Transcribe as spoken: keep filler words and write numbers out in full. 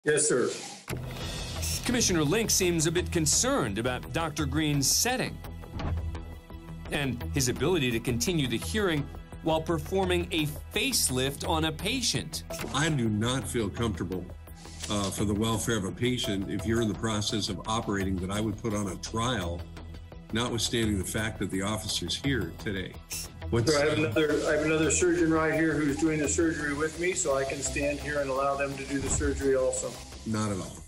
Yes, sir. Commissioner Link seems a bit concerned about Doctor Green's setting and his ability to continue the hearing while performing a facelift on a patient. I do not feel comfortable uh, for the welfare of a patient if you're in the process of operating that I would put on a trial, notwithstanding the fact that the officer's here today. What's, So I have another I have another surgeon right here who's doing the surgery with me, so I can stand here and allow them to do the surgery also. Not at all.